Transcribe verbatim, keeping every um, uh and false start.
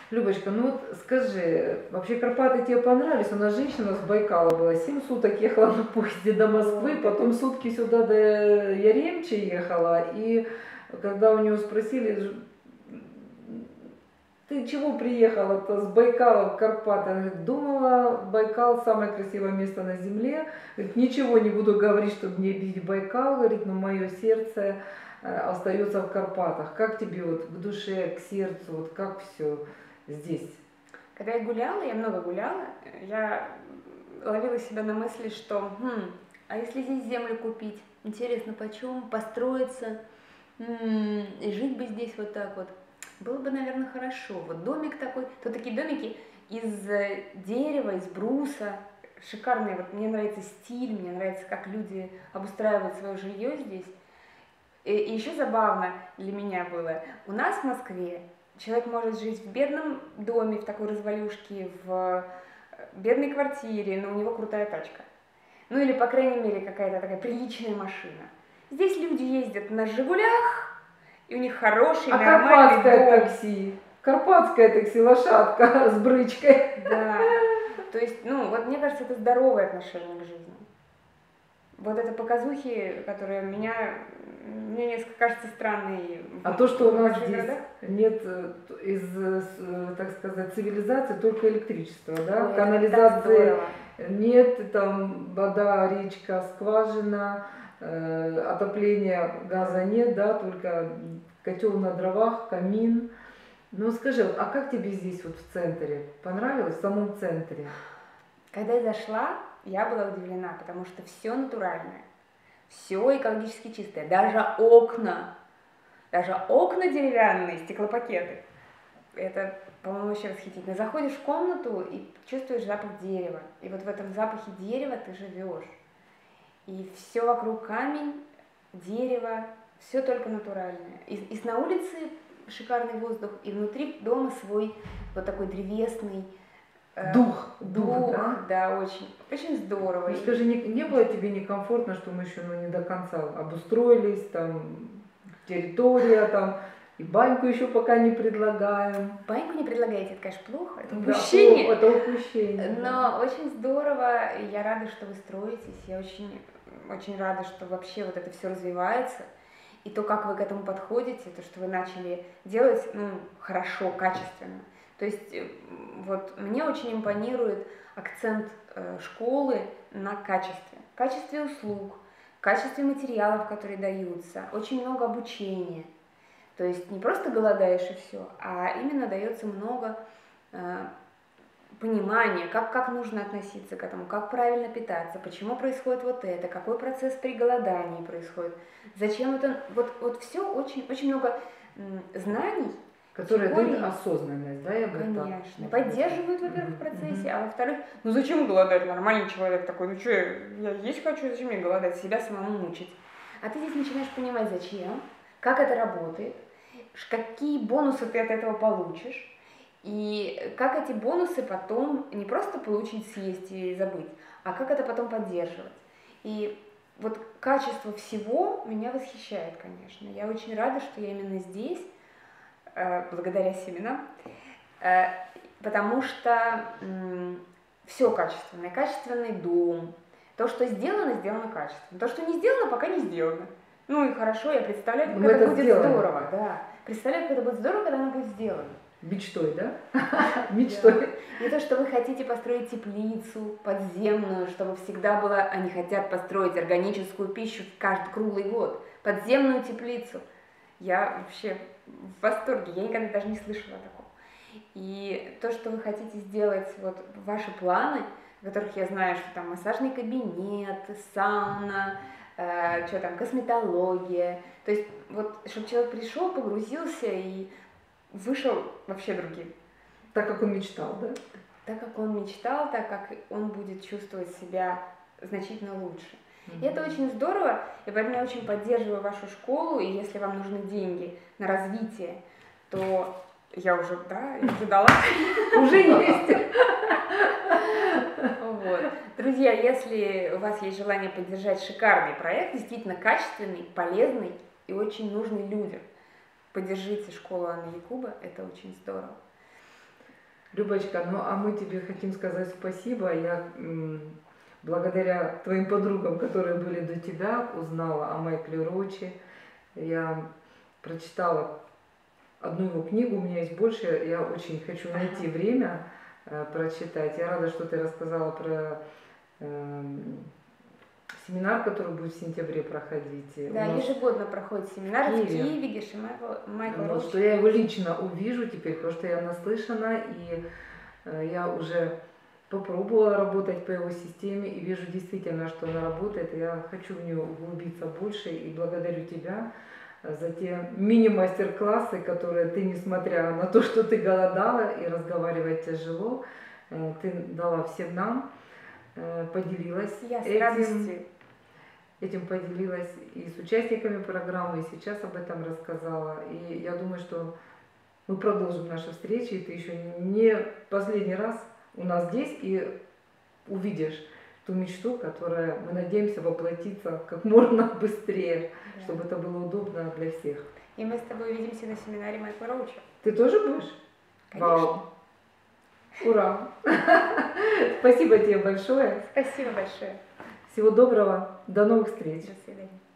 Любочка, ну вот скажи, вообще Карпаты тебе понравились? У нас женщина с Байкала была, семь суток ехала на поезде до Москвы, потом сутки сюда до Яремчи ехала, и когда у нее спросили, ты чего приехала-то с Байкала в Карпаты? Она говорит, думала, Байкал самое красивое место на земле. Говорит, ничего не буду говорить, чтобы не обидеть Байкал, говорит, но мое сердце остается в Карпатах. Как тебе вот к душе, к сердцу, вот как все здесь? Когда я гуляла, я много гуляла, я ловила себя на мысли, что хм, а если здесь землю купить? Интересно, почем? Построиться? М-м, и жить бы здесь вот так вот. Было бы, наверное, хорошо. Вот домик такой, то такие домики из дерева, из бруса, шикарные. Вот мне нравится стиль, мне нравится, как люди обустраивают свое жилье здесь. И, и еще забавно для меня было, у нас в Москве человек может жить в бедном доме, в такой развалюшке, в бедной квартире, но у него крутая тачка. Ну или, по крайней мере, какая-то такая приличная машина. Здесь люди ездят на «Жигулях», и у них хороший, а нормальный карпатское дом. такси, карпатское такси, лошадка с брычкой. Да, то есть, ну, вот мне кажется, это здоровое отношение к жизни. Вот это показухи, которые меня, мне несколько кажется странной. А то, что у нас здесь городах. нет из, так сказать, цивилизации, только электричество, да, Ой, канализации нет, там вода, речка, скважина, э, отопления, газа нет, да, только котел на дровах, камин. Ну скажи, а как тебе здесь вот в центре? Понравилось в самом центре? Когда я зашла, я была удивлена, потому что все натуральное, все экологически чистое, даже окна, даже окна деревянные, стеклопакеты. Это, по-моему, вообще восхитительно. Заходишь в комнату и чувствуешь запах дерева, и вот в этом запахе дерева ты живешь. И все вокруг камень, дерево, все только натуральное. И, и на улице шикарный воздух, и внутри дома свой вот такой древесный, Дух, дух, дух, да? Да, очень, очень здорово. Ну, скажи, не, не было тебе некомфортно, что мы еще ну, не до конца обустроились, там, территория, там, и баньку еще пока не предлагаем. Баньку не предлагаете, это, конечно, плохо, это Да, упущение. это упущение. Но да. очень здорово, и я рада, что вы строитесь, я очень, очень рада, что вообще вот это все развивается. И то, как вы к этому подходите, то, что вы начали делать, ну, хорошо, качественно. То есть вот мне очень импонирует акцент э, школы на качестве. Качестве услуг, качестве материалов, которые даются, очень много обучения. То есть не просто голодаешь и все, а именно дается много э, понимания, как, как нужно относиться к этому, как правильно питаться, почему происходит вот это, какой процесс при голодании происходит, зачем это, вот, вот все очень, очень много м, знаний, которые дают осознанность, да, я бы так. Конечно, поддерживают, во-первых, в процессе, а во-вторых, ну зачем голодать, нормальный человек такой, ну что, я есть хочу, зачем мне голодать, себя самому мучить. А ты здесь начинаешь понимать, зачем, как это работает, какие бонусы ты от этого получишь, и как эти бонусы потом не просто получить, съесть и забыть, а как это потом поддерживать. И вот качество всего меня восхищает, конечно. Я очень рада, что я именно здесь, благодаря семенам, потому что все качественное, качественный дом, то, что сделано, сделано качественно, то, что не сделано, пока не сделано. Ну и хорошо, я представляю, как Мы это это будет сделаем. Здорово, да. Представляю, как это будет здорово, когда оно будет сделано. Мечтой, да? Мечтой. Не то, что вы хотите построить теплицу подземную, чтобы всегда было, они хотят построить органическую пищу каждый круглый год, подземную теплицу. Я вообще в восторге, я никогда даже не слышала о таком. И то, что вы хотите сделать, вот ваши планы, в которых я знаю, что там массажный кабинет, сауна, э, что там, косметология, то есть вот, чтобы человек пришел, погрузился и вышел вообще другим. Так, как он мечтал, да? Так, как он мечтал, так, как он будет чувствовать себя значительно лучше. И это очень здорово, и поэтому я очень поддерживаю вашу школу, и если вам нужны деньги на развитие, то я уже, да, я уже дала. Уже есть. Вот. Друзья, если у вас есть желание поддержать шикарный проект, действительно качественный, полезный и очень нужный людям, поддержите школу Анны Якуба, это очень здорово. Любочка, ну а мы тебе хотим сказать спасибо. Я благодаря твоим подругам, которые были до тебя, узнала о Майкле Роуче. Я прочитала одну его книгу, у меня есть больше, я очень хочу найти время э, прочитать. Я рада, что ты рассказала про э, семинар, который будет в сентябре проходить. Да, ежегодно проходит семинар в Киеве, видишь, и Майкл вот, Роуч. Что я его лично увижу теперь, потому что я наслышана, и э, я уже попробовала работать по его системе и вижу действительно, что она работает. И я хочу в нее углубиться больше и благодарю тебя за те мини-мастер-классы, которые ты, несмотря на то, что ты голодала и разговаривать тяжело, ты дала всем нам, поделилась Я с этим, радостью. этим поделилась и с участниками программы, и сейчас об этом рассказала. И я думаю, что мы продолжим наши встречи, и ты еще не последний раз у нас здесь, и увидишь ту мечту, которая, мы надеемся, воплотится как можно быстрее, да. Чтобы это было удобно для всех. И мы с тобой увидимся на семинаре Майкла Роуча. Ты тоже будешь? Конечно. Вау. Ура! Спасибо тебе большое. Спасибо большое. Всего доброго. До новых встреч. До свидания.